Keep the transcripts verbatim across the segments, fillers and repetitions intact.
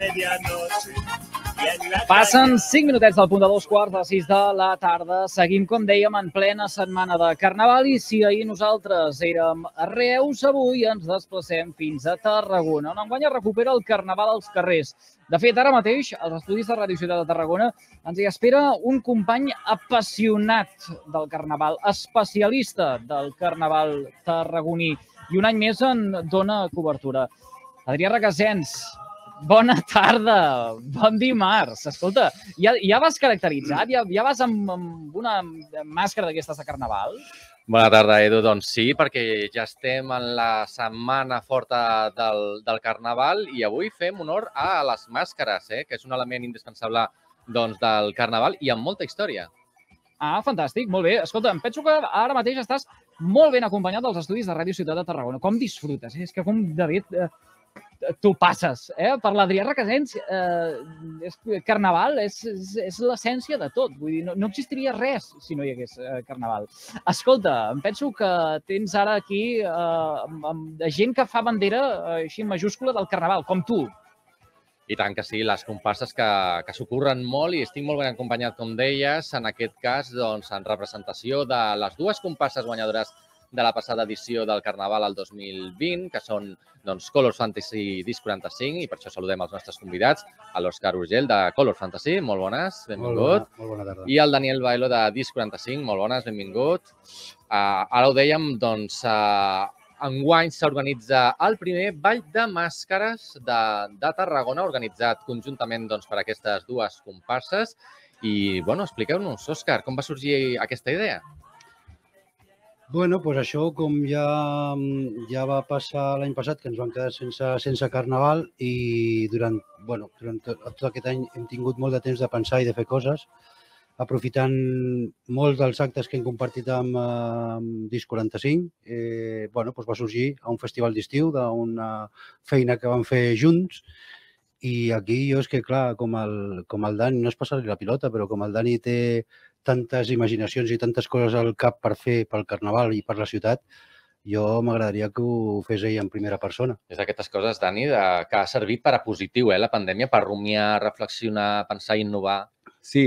Passen cinc minutets del punt de dos quarts de sis de la tarda. Seguim, com dèiem, en plena setmana de Carnaval i si ahir nosaltres érem a Reus, avui ens desplacem fins a Tarragona, on enguany es recupera el Carnaval als carrers. De fet, ara mateix, als estudis de Ràdio Ciutat de Tarragona, ens hi espera un company apassionat del Carnaval, especialista del Carnaval tarragoní, i un any més en dona cobertura. Adrià Requesens, bona tarda, bon dimarts. Escolta, ja, ja vas caracteritzat? Ja, ja vas amb, amb una màscara d'aquestes de Carnaval? Bona tarda, Edu. Doncs sí, perquè ja estem en la setmana forta del, del Carnaval i avui fem honor a les màscares, eh, que és un element indispensable doncs, del Carnaval i amb molta història. Ah, fantàstic, molt bé. Escolta, em penso que ara mateix estàs molt ben acompanyat dels estudis de Ràdio Ciutat de Tarragona. Com disfrutes? És que com de bé eh, tu passes, eh? Per l'Adrià Requesens, eh, és, Carnaval és, és, és l'essència de tot. Vull dir, no, no existiria res si no hi hagués eh, Carnaval. Escolta, em penso que tens ara aquí eh, amb, amb gent que fa bandera eh, així en majúscula del Carnaval, com tu. I tant que sí, les comparses que, que s'ocorren molt i estic molt ben acompanyat, com deies, en aquest cas, doncs, en representació de les dues comparses guanyadores de la passada edició del Carnaval al dos mil vint, que són doncs, Colors Fantasy Disc quaranta-cinc, i per això saludem els nostres convidats, a l'Òscar Urgell de Colors Fantasy, molt bones, benvingut. Molt bona, molt bona tarda. I el Daniel Bailo de Disc quaranta-cinc, molt bones, benvingut. Uh, ara ho dèiem, doncs, uh, enguany s'organitza el primer Ball de Màscares de, de Tarragona, organitzat conjuntament doncs, per aquestes dues comparses. I, bueno, expliqueu-nos, Òscar, com va sorgir aquesta idea? Bueno, doncs això, com ja, ja va passar l'any passat, que ens vam quedar sense, sense Carnaval i durant, bueno, durant tot, tot aquest any hem tingut molt de temps de pensar i de fer coses, aprofitant molts dels actes que hem compartit amb, amb Disc quaranta-cinc. Eh, bueno, doncs va sorgir a un festival d'estiu d'una feina que vam fer junts i aquí jo és que, clar, com el, com el Dani, no és passar-li la pilota, però com el Dani té tantes imaginacions i tantes coses al cap per fer pel Carnaval i per la ciutat, jo m'agradaria que ho fes ell en primera persona. És d'aquestes coses, Dani, de, que ha servit per a positiu, eh, la pandèmia, per rumiar, reflexionar, pensar i innovar. Sí,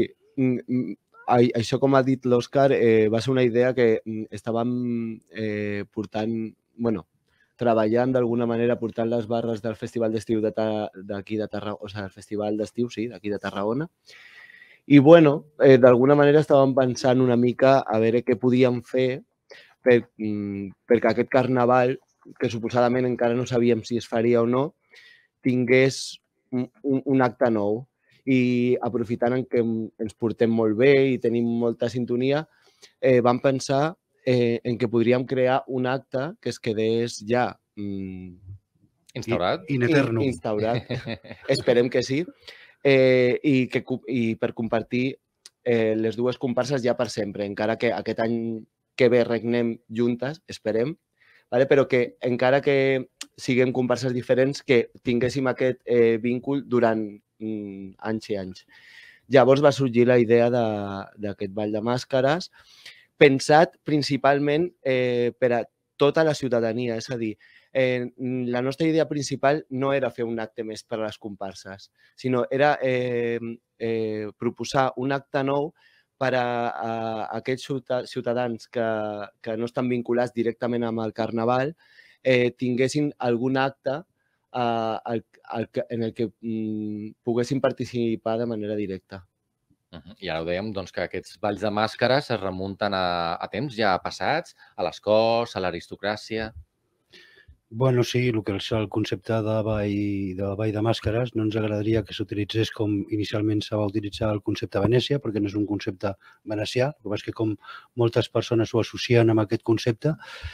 això com ha dit l'Òscar, eh, va ser una idea que estàvem eh, portant, bueno, treballant d'alguna manera, portant les barres del Festival d'Estiu d'aquí de Tarragona, o sigui, el Festival d'Estiu, sí, d'aquí de Tarragona. I, bueno, eh, d'alguna manera estàvem pensant una mica a veure què podíem fer per, perquè aquest Carnaval, que suposadament encara no sabíem si es faria o no, tingués un, un acte nou. I aprofitant en que ens portem molt bé i tenim molta sintonia, eh, vam pensar eh, en que podríem crear un acte que es quedés ja mm, instaurat. In eterno. Instaurat. Esperem que sí. Eh, i, que, i per compartir eh, les dues comparses ja per sempre, encara que aquest any que ve regnem juntes, esperem, vale? Però que encara que siguem comparses diferents, que tinguéssim aquest eh, víncul durant mm, anys i anys. Llavors va sorgir la idea d'aquest Ball de Màscares, pensat principalment eh, per a tota la ciutadania, és a dir, Eh, la nostra idea principal no era fer un acte més per a les comparses, sinó era eh, eh, proposar un acte nou per a, a aquests ciutadans que, que no estan vinculats directament amb el Carnaval, eh, tinguessin algun acte eh, al, al, en el que mm, poguessin participar de manera directa. Uh-huh. I ara ho dèiem, doncs, que aquests balls de màscares es remunten a, a temps ja passats, a les corts, a l'aristocràcia. Bueno, sí, el que és el concepte de ball de, ball de màscares no ens agradaria que s'utilitzés com inicialment se va utilitzar el concepte Venècia, perquè no és un concepte venecià, el que passa és que com moltes persones ho associen amb aquest concepte.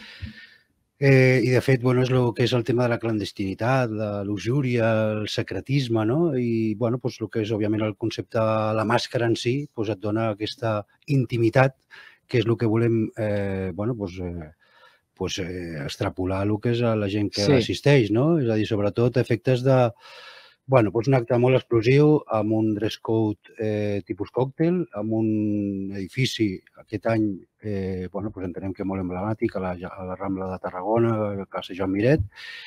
Eh, I, de fet, bueno, és el que és el tema de la clandestinitat, la luxúria, el secretisme, no? I, bueno, doncs, el que és, òbviament, el concepte, la màscara en si, doncs, et dona aquesta intimitat, que és el que volem, eh, bueno, doncs, eh, pues, eh, extrapolar el que és a la gent que sí. assisteix, no? És a dir, sobretot efectes de, bueno, pues un acte molt explosiu, amb un dress code eh, tipus còctel, amb un edifici, aquest any, eh, bueno, pues entenem que molt emblemàtic, a la, a la Rambla de Tarragona, a Casa Joan Miret,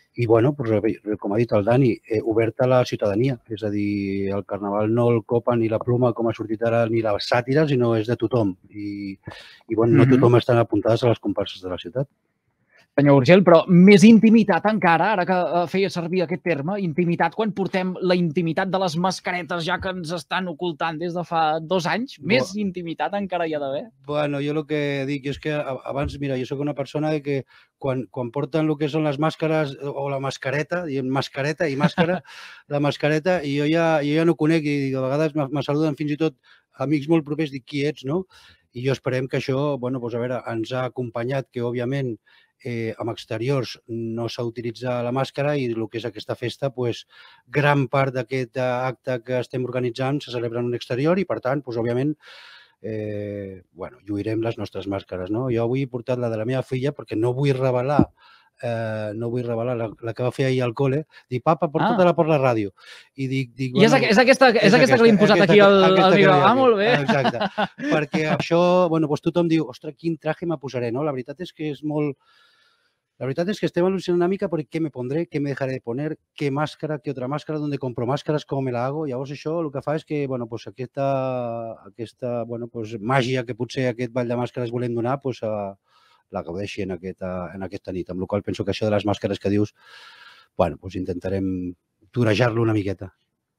I, bueno, com ha dit el Dani, obert a la ciutadania. És a dir, el Carnaval no el copa ni la pluma, com ha sortit ara, ni la sàtira, sinó és de tothom. I, bueno, no tothom estan apuntades a les comparses de la ciutat. Senyor Urgell, però més intimitat encara, ara que feia servir aquest terme, intimitat, quan portem la intimitat de les mascaretes ja que ens estan ocultant des de fa dos anys, més intimitat encara hi ha d'haver? Bueno, jo el que dic és que abans, mira, jo soc una persona que quan, quan porten el que són les màscares o la mascareta, diem mascareta i màscara, la mascareta, i jo ja, jo ja no conec i a vegades me saluden fins i tot amics molt propers, dic qui ets, no? I jo esperem que això, bueno, doncs a veure, ens ha acompanyat, que òbviament Eh, amb exteriors no s'ha d'utilitzar la màscara i el que és aquesta festa, pues, gran part d'aquest acte que estem organitzant se celebra en un exterior i, per tant, pues, òbviament, eh, bueno, lluirem les nostres màscares. No? Jo avui he portat la de la meva filla perquè no vull revelar eh, no vull revelar la, la que va fer ahir al col·le. Dic, papa, porta-te-la per la ràdio. I dic, dic, I és, bueno, és, aquesta, és, és aquesta que li hem posat aquesta, aquí al, al micro. Ah, molt bé. Exacte. Perquè això, bueno, pues, tothom diu, ostres, quin traje me posaré, no? La veritat és que és molt... La veritat és que estem al·lucinant una mica per què me pondré, què me dejaré de poner, què màscara, què altra màscara, d'on compro màscares, com me la hago. Llavors això el que fa és que bueno, pues aquesta, aquesta bueno, pues màgia que potser aquest ball de màscares volem donar pues, a, la gaudeixi en aquesta, en aquesta nit. Amb la qual penso que això de les màscares que dius, bueno, pues intentarem torejar-lo una miqueta.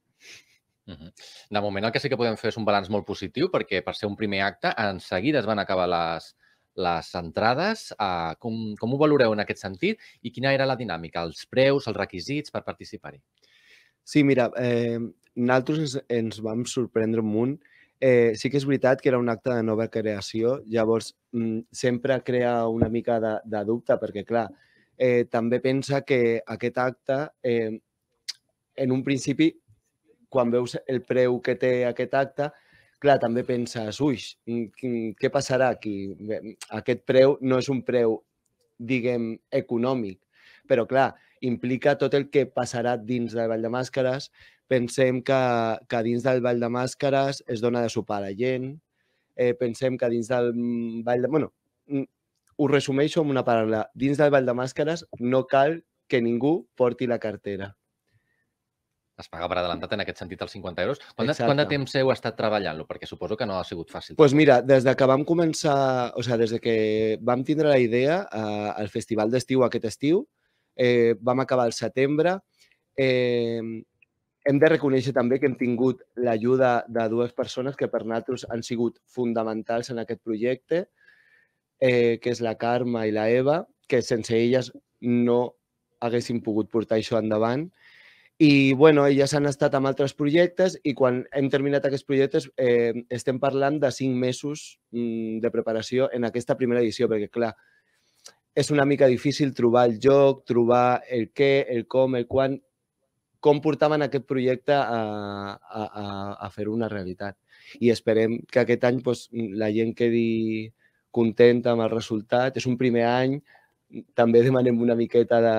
De moment el que sí que podem fer és un balanç molt positiu perquè per ser un primer acte en seguida es van acabar les les entrades. Uh, com, com ho valoreu en aquest sentit i quina era la dinàmica, els preus, els requisits per participar-hi? Sí, mira, eh, nosaltres ens, ens vam sorprendre un munt. Eh, sí que és veritat que era un acte de nova creació, llavors mm, sempre crea una mica de, de dubte perquè, clar, eh, també pensa que aquest acte, eh, en un principi, quan veus el preu que té aquest acte, clar, també penses, ui, què passarà aquí? Aquest preu no és un preu, diguem, econòmic, però, clar, implica tot el que passarà dins del Ball de Màscares. Pensem que, que dins del Ball de Màscares es dona de sopar a la gent. Eh, pensem que dins del Ball de... Bueno, ho resumeixo amb una paraula. Dins del Ball de Màscares no cal que ningú porti la cartera. Es paga per adelantat en aquest sentit els cinquanta euros. Quant de, quant de temps heu estat treballant-lo? Perquè suposo que no ha sigut fàcil. Doncs pues mira, des de que vam començar, o sigui, des de que vam tindre la idea eh, al festival d'estiu aquest estiu, eh, vam acabar al setembre. Eh, hem de reconèixer també que hem tingut l'ajuda de dues persones que per nosaltres han sigut fonamentals en aquest projecte, eh, que és la Carme i la Eva, que sense elles no haguessin pogut portar això endavant. I, bueno, elles han estat amb altres projectes i quan hem terminat aquests projectes eh, estem parlant de cinc mesos mm, de preparació en aquesta primera edició, perquè, clar, és una mica difícil trobar el joc, trobar el què, el com, el quan, com portaven aquest projecte a, a, a, a fer una realitat. I esperem que aquest any pues, la gent quedi contenta amb el resultat. És un primer any, també demanem una miqueta de...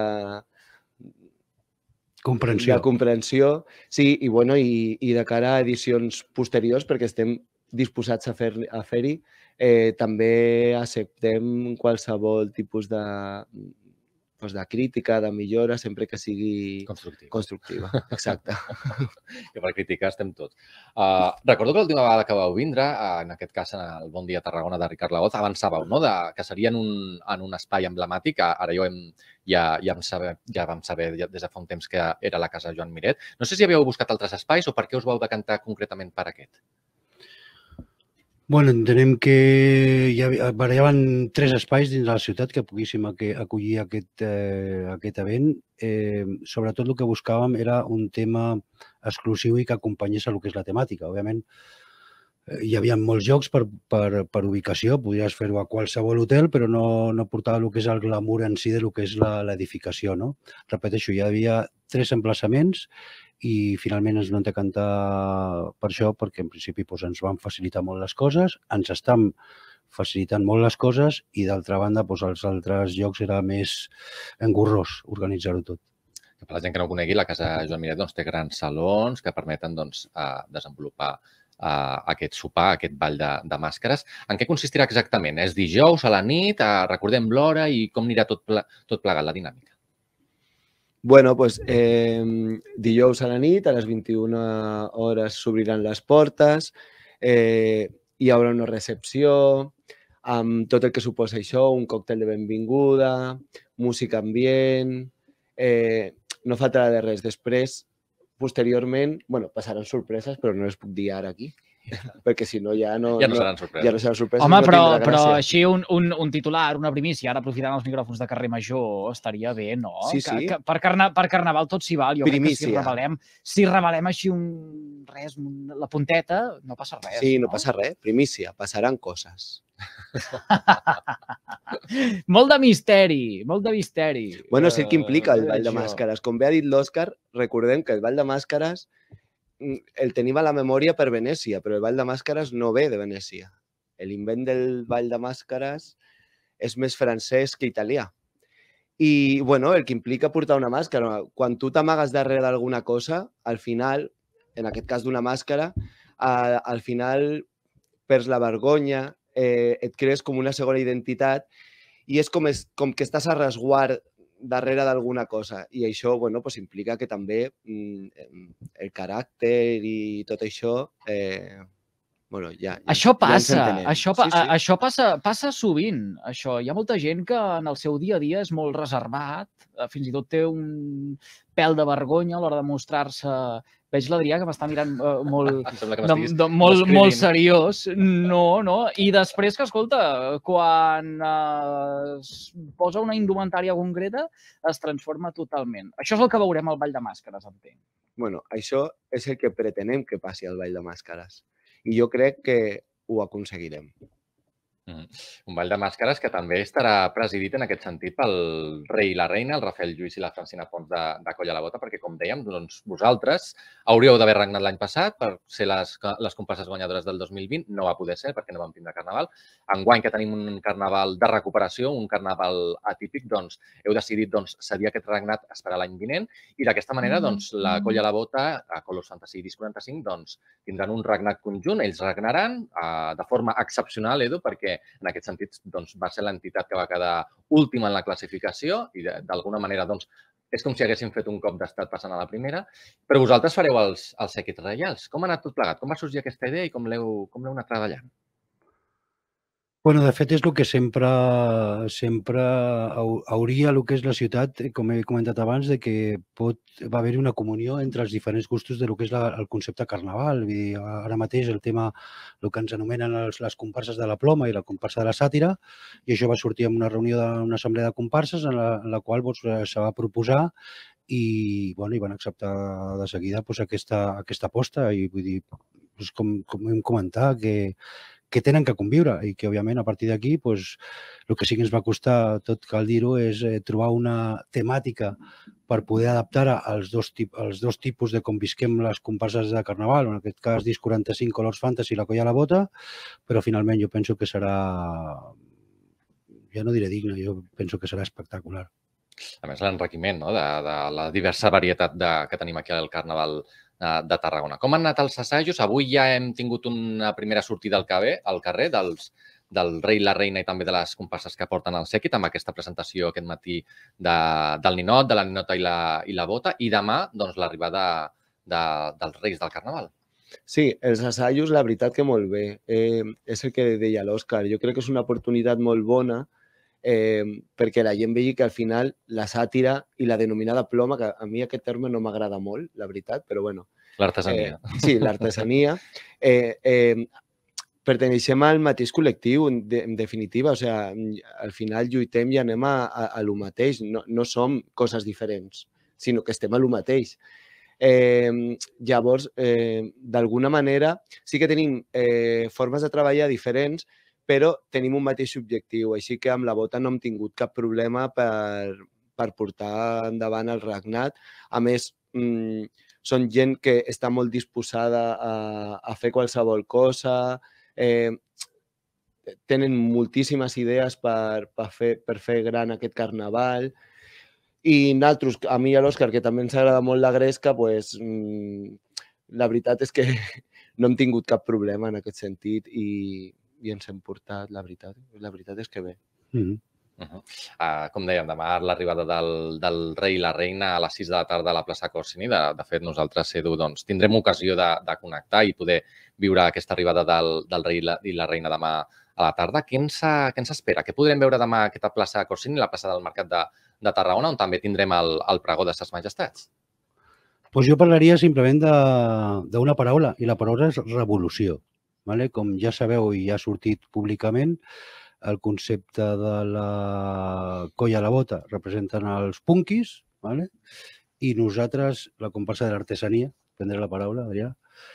Comprensió. De comprensió, sí, i, bueno, i, i de cara a edicions posteriors, perquè estem disposats a fer-hi, a fer-hi eh, també acceptem qualsevol tipus de, doncs de crítica, de millora, sempre que sigui constructiva. constructiva. Exacte. Que per criticar estem tots. Uh, recordo que l'última vegada que vau vindre, uh, en aquest cas en el Bon Dia Tarragona de Ricard Laoz, avançàveu, no?, de, que seria en un, en un espai emblemàtic. Ara jo hem, ja, ja, saber, ja vam saber ja, des de fa un temps que era la Casa Joan Miret. No sé si havíeu buscat altres espais o per què us vau decantar concretament per aquest. Bueno, entenem que hi barallaven tres espais dins de la ciutat que poguéssim acollir aquest, eh, aquest event. Eh, sobretot el que buscàvem era un tema exclusiu i que acompanyés a el que és la temàtica. Òbviament, eh, hi havia molts jocs per, per, per ubicació, podries fer-ho a qualsevol hotel, però no, no portava el que és el glamour en si de el que és l'edificació. No? Repeteixo, hi havia tres emplaçaments i finalment ens vam decantar per això perquè en principi doncs, ens van facilitar molt les coses, ens estan facilitant molt les coses i d'altra banda doncs, els altres llocs era més engorrós organitzar-ho tot. Per la gent que no ho conegui, la Casa Joan Miret doncs, té grans salons que permeten doncs, desenvolupar uh, aquest sopar, aquest ball de, de màscares. En què consistirà exactament? És dijous a la nit? Uh, recordem l'hora i com anirà tot, ple, tot plegat la dinàmica? Bueno, doncs eh, dijous a la nit, a les vint-i-una hores s'obriran les portes, eh, hi haurà una recepció, amb tot el que suposa això, un còctel de benvinguda, música ambient, eh, no faltarà de res. Després, posteriorment, bueno, passaran sorpreses, però no les puc dir ara aquí, perquè si no ja no, Ja no no, seran sorpreses. ja no seran sorpreses. Home, no però, tindrà però gràcia. així un, un, un titular, una primícia, ara aprofitant els micròfons de carrer Major, estaria bé, no? Sí, sí. Que, que per, carna, per Carnaval tot s'hi val. Jo crec que si Primícia. revelem, si revelem així un, res, un, la punteta, no passa res. Sí, no passa res. Primícia, passaran coses. Molt de misteri, molt de misteri. Bueno, sé què implica el Eh, Ball de això. Màscares. Com bé ha dit l'Òscar, recordem que el Ball de Màscares mm, el tenim a la memòria per Venècia, però el Ball de Màscares no ve de Venècia. L'invent del Ball de Màscares és més francès que italià. I, bueno, el que implica portar una màscara. Quan tu t'amagues darrere d'alguna cosa, al final, en aquest cas d'una màscara, al, al final perds la vergonya, eh, et crees com una segona identitat i és com, és, com que estàs a resguard darrere d'alguna cosa. I això, bueno, pues implica que també mm, el caràcter i tot això... Eh, bueno, ja, ja, Això ja ens passa, entenem. això, pa Sí, sí. a- això passa, passa sovint. Això. Hi ha molta gent que en el seu dia a dia és molt reservat, eh, fins i tot té un pèl de vergonya a l'hora de mostrar-se. Veig l'Adrià que m'està mirant eh, molt, Em sembla que de, m'estiguis de, molt, descrivint. molt seriós. No, no. I després que, escolta, quan eh, es posa una indumentària concreta, es transforma totalment. Això és el que veurem al Ball de Màscares, entenc. Bueno, això és el que pretenem que passi al Ball de Màscares. I jo crec que ho aconseguirem. Mm. Un ball de màscares que també estarà presidit en aquest sentit pel rei i la reina, el Rafael Lluís i la Francina Pons de, de Coll a la Bota, perquè, com dèiem, doncs, vosaltres hauríeu d'haver regnat l'any passat per ser les, les comparses guanyadores del dos mil vint. No va poder ser perquè no vam tindre carnaval. Enguany, que tenim un carnaval de recuperació, un carnaval atípic, doncs, heu decidit doncs, cedir aquest regnat a esperar l'any vinent i d'aquesta manera doncs, la Coll a la Bota, a Colors Fantasy Disc quaranta-cinc, doncs, tindran un regnat conjunt. Ells regnaran eh, de forma excepcional, Edu, perquè en aquest sentit doncs, va ser l'entitat que va quedar última en la classificació i d'alguna manera doncs, és com si haguéssim fet un cop d'estat passant a la primera, però vosaltres fareu els, els sèquits reials. Com ha anat tot plegat? Com va sorgir aquesta idea i com l'heu com l'heu anat treballant? Bueno, de fet, és el que sempre, sempre hauria el que és la ciutat, com he comentat abans, de que pot, va haver-hi una comunió entre els diferents gustos de lo que és la, el concepte carnaval. Vull dir, ara mateix el tema, el que ens anomenen els, les comparses de la ploma i la comparsa de la sàtira, i això va sortir en una reunió d'una assemblea de comparses en la, en la qual doncs, se va proposar i, bueno, i van acceptar de seguida doncs, aquesta, aquesta aposta. I vull dir, doncs, com, com hem comentat, que que tenen que conviure i que, òbviament, a partir d'aquí, doncs, el que sí que ens va costar, tot cal dir-ho, és eh, trobar una temàtica per poder adaptar als dos, tip, als dos tipus de com visquem les comparses de Carnaval, en aquest cas Disc quaranta-cinc, Colors Fantasy i la Coll a la Bota, però finalment jo penso que serà, ja no diré digne, jo penso que serà espectacular. A més, l'enriquiment no? de, de la diversa varietat de, que tenim aquí al Carnaval de Tarragona. Com han anat els assajos? Avui ja hem tingut una primera sortida al carrer, al carrer dels, del rei i la reina i també de les comparses que porten el sèquit amb aquesta presentació aquest matí de, del ninot, de la ninota i la, i la bota i demà doncs, l'arribada de, dels reis del Carnaval. Sí, els assajos, la veritat que molt bé. Eh, és el que deia l'Òscar. Jo crec que és una oportunitat molt bona eh, perquè la gent vegi que al final la sàtira i la denominada ploma, que a mi aquest terme no m'agrada molt, la veritat, però bueno. L'artesania. Eh, sí, l'artesania. Eh, eh, perteneixem al mateix col·lectiu, en, de, en definitiva. O sigui, al final lluitem i anem a, a, a lo mateix. No, no som coses diferents, sinó que estem a lo mateix. Eh, llavors, eh, d'alguna manera, sí que tenim eh, formes de treballar diferents, però tenim un mateix objectiu. Així que amb la bota no hem tingut cap problema per, per portar endavant el regnat. A més, mmm, són gent que està molt disposada a, a fer qualsevol cosa, eh, tenen moltíssimes idees per, per, fer, per fer gran aquest carnaval. I nosaltres, a mi i a l'Òscar, que també ens agrada molt la gresca, pues, mmm, la veritat és que no hem tingut cap problema en aquest sentit i, i ens hem portat, la veritat. La veritat és que bé. Mm-hmm. Com dèiem, demà l'arribada del rei i la reina a les sis de la tarda a la plaça Corsini. De fet, nosaltres, Edu, tindrem ocasió de connectar i poder viure aquesta arribada del rei i la reina demà a la tarda. Què ens espera? Què podrem veure demà a aquesta plaça Corsini, la plaça del Mercat de Tarragona, on també tindrem el pregó de Ses Majestats? Doncs jo parlaria simplement d'una paraula, i la paraula és revolució. Com ja sabeu i ja ha sortit públicament, el concepte de la colla a la bota representen els punquis i nosaltres, la comparsa de l'artesania, prendre la paraula, Adrià,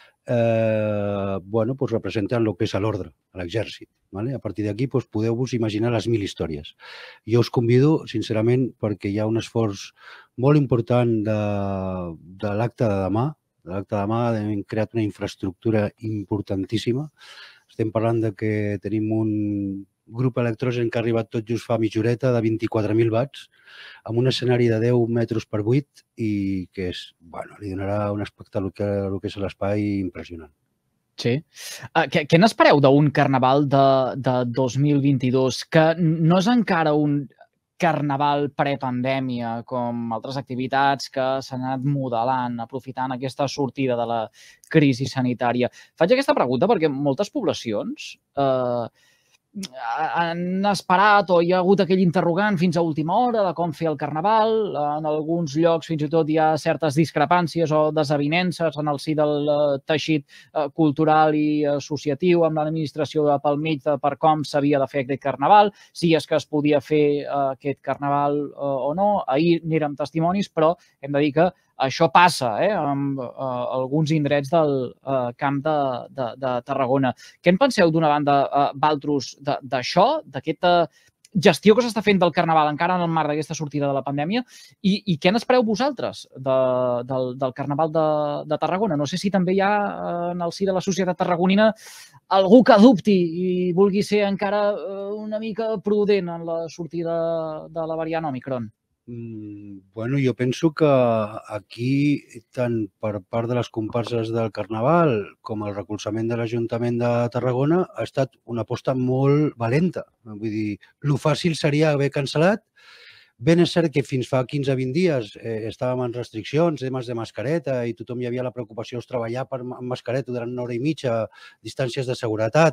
representen el que és l'ordre, l'exèrcit. A partir d'aquí podeu-vos imaginar les mil històries. Jo us convido, sincerament, perquè hi ha un esforç molt important de l'acte de demà. De l'acte de demà hem creat una infraestructura importantíssima. Estem parlant que tenim un grup electrogen que ha arribat tot just fa mitja horeta de vint-i-quatre mil watts amb un escenari de deu metres per vuit i que li donarà un aspecte al que és l'espai impressionant. Sí. Què n'espereu d'un carnaval de dos mil vint-i-dos que no és encara un carnaval prepandèmia com altres activitats que s'han anat modelant, aprofitant aquesta sortida de la crisi sanitària? Faig aquesta pregunta perquè moltes poblacions han esperat o hi ha hagut aquell interrogant fins a última hora de com fer el carnaval. En alguns llocs fins i tot hi ha certes discrepàncies o desavinences en el si del teixit cultural i associatiu amb l'administració pel mig per com s'havia de fer aquest carnaval, si és que es podia fer aquest carnaval o no. Ahir n'érem testimonis, però hem de dir que això passa en alguns indrets del Camp de Tarragona. Què en penseu d'una banda, Valtros, d'això, d'aquesta gestió que s'està fent del carnaval encara en el marc d'aquesta sortida de la pandèmia i què n'espereu vosaltres del carnaval de Tarragona? No sé si també hi ha en el si de la societat tarragonina algú que dubti i vulgui ser encara una mica prudent en la sortida de la variant Òmicron. Bueno, jo penso que aquí, tant per part de les comparses del Carnaval com el recolzament de l'Ajuntament de Tarragona, ha estat una aposta molt valenta. Vull dir, el fàcil seria haver cancel·lat. Ben és cert que fins fa quinze a vint dies estàvem en restriccions, temes de mascareta, i tothom hi havia la preocupació de treballar amb mascareta durant una hora i mitja, distàncies de seguretat.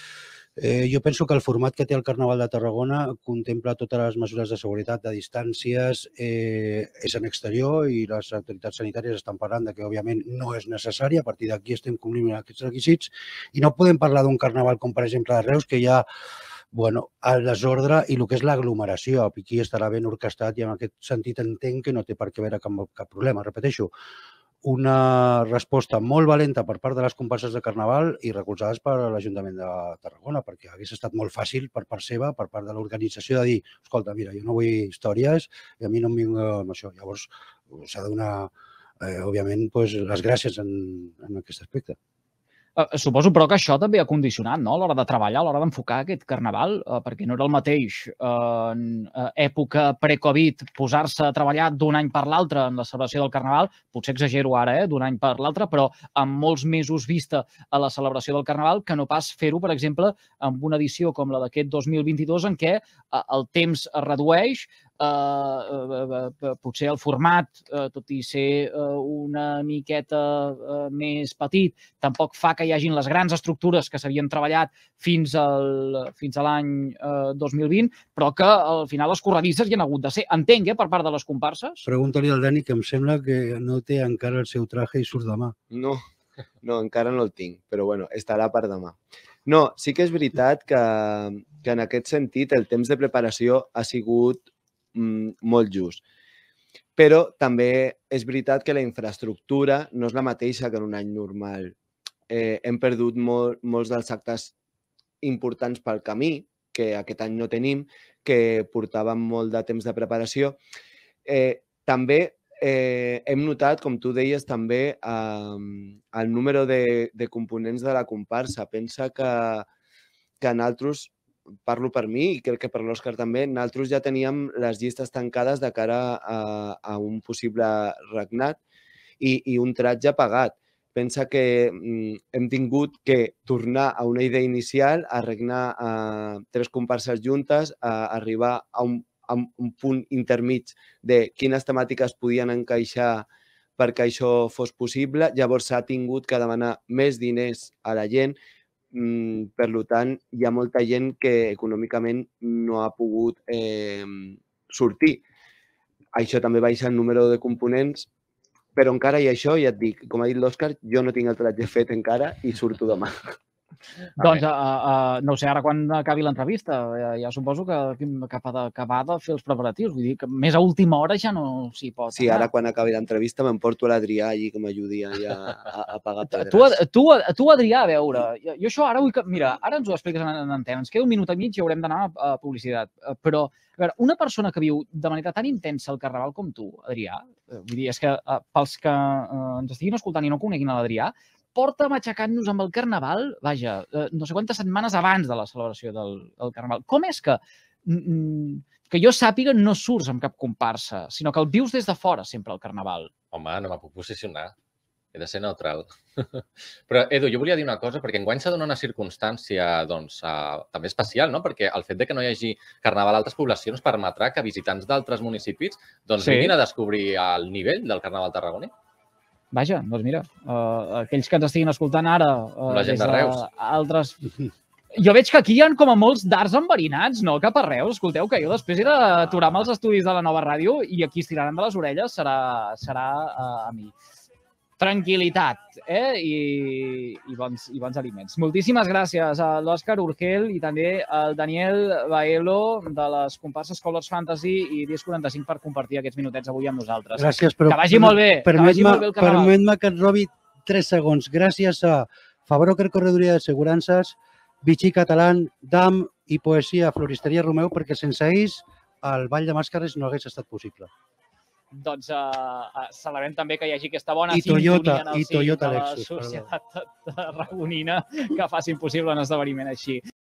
Jo penso que el format que té el Carnaval de Tarragona contempla totes les mesures de seguretat, de distàncies, és en exterior i les autoritats sanitàries estan parlant que, òbviament, no és necessari. A partir d'aquí estem complint aquests requisits i no podem parlar d'un carnaval com, per exemple, de Reus, que hi ha el desordre i el que és l'aglomeració. Aquí estarà ben orquestat i en aquest sentit entenc que no té per què haver cap problema. Repeteixo, una resposta molt valenta per part de les comparses de Carnaval i recolzades per l'Ajuntament de Tarragona, perquè hagués estat molt fàcil per part seva, per part de l'organització, de dir, escolta, mira, jo no vull històries i a mi no em vinc amb això. Llavors, s'ha de donar, òbviament, les gràcies en aquest aspecte. Suposo, però, que això també ha condicionat a l'hora de treballar, a l'hora d'enfocar aquest carnaval, perquè no era el mateix en època pre-Covid posar-se a treballar d'un any per l'altre en la celebració del carnaval, potser exagero ara, d'un any per l'altre, però amb molts mesos vista a la celebració del carnaval, que no pas fer-ho, per exemple, amb una edició com la d'aquest dos mil vint-i-dos en què el temps es redueix, potser el format, tot i ser una miqueta més petit, tampoc fa que hi hagin les grans estructures que s'havien treballat fins a l'any dos mil vint, però que al final les corredisses hi han hagut de ser. Entenc, per part de les comparses. Pregunta-li al Dani, que em sembla que no té encara el seu traje i surt demà. No, no, encara no el tinc, però bueno, estarà per demà. No, sí que és veritat que en aquest sentit el temps de preparació ha sigut molt just. Però també és veritat que la infraestructura no és la mateixa que en un any normal. Hem perdut molts dels actes importants pel camí, que aquest any no tenim, que portaven molt de temps de preparació. També hem notat, com tu deies, també el número de components de la comparsa. Pensa que nosaltres, parlo per mi i crec que per l'Òscar també, nosaltres ja teníem les llistes tancades de cara a un possible regnat i un tratge pagat. pensa que mm, hem tingut que tornar a una idea inicial, a regnar a tres comparses juntes, a arribar a un, a un punt intermig de quines temàtiques podien encaixar perquè això fos possible. Llavors s'ha tingut que demanar més diners a la gent. Mm, per tant, hi ha molta gent que econòmicament no ha pogut eh, sortir. Això també baixa el número de components, però encara hi ha això, ja et dic, com ha dit l'Òscar, jo no tinc el tratge fet encara i surto demà. Doncs, uh, uh, no sé, ara quan acabi l'entrevista, ja, ja suposo que, que, ha de, que va de fer els preparatius. Vull dir que més a última hora ja no s'hi pot. Sí, ara quan acabi l'entrevista m'emporto l'Adrià allí que m'ajudi a, a, a pagar pedres. Tu, tu, tu, Adrià, a veure, jo, jo això ara vull que... Mira, ara ens ho expliques en, en antena. Ens queda un minut i mig i haurem d'anar a publicitat. Però, a veure, una persona que viu de manera tan intensa el Carnaval com tu, Adrià, vull dir, és que pels que ens estiguin escoltant i no coneguin l'Adrià, porta matxacant-nos amb el Carnaval, vaja, no sé quantes setmanes abans de la celebració del, del Carnaval. Com és que, que jo sàpiga, no surts amb cap comparsa, sinó que el vius des de fora sempre, el Carnaval? Home, no me puc posicionar. He de ser neutral. Però, Edu, jo volia dir una cosa, perquè enguany s'ha donat una circumstància doncs, uh, també especial, no? Perquè el fet de que no hi hagi Carnaval a altres poblacions permetrà que visitants d'altres municipis doncs, sí. vinguin a descobrir el nivell del Carnaval tarragoní. Vaja, doncs mira, uh, aquells que ens estiguin escoltant ara... Uh, la gent de Reus. Altres... Jo veig que aquí hi ha com a molts dards enverinats, no? Cap a Reus. Escolteu, que jo després he d'aturar-me els estudis de la nova ràdio i aquí es tiraran de les orelles serà, serà uh, a mi. Tranquil·litat, eh? I, i, bons, i bons aliments. Moltíssimes gràcies a l'Òscar Urgell i també al Daniel Baelo de les comparses Colors Fantasy i Disc quaranta-cinc per compartir aquests minutets avui amb nosaltres. Gràcies, però... Que vagi molt bé. Permet-me permet que et robi tres segons. Gràcies a Fabroker Corredoria de Segurances, Vichy Catalán, D A M i Poesia Floristeria Romeu, perquè sense ells el Ball de Màscares no hagués estat possible. Doncs uh, celebrem també que hi hagi aquesta bona I Toyota, sintonia en el i Toyota si de la Lexus, societat tarragonina que facin possible un esdeveniment així.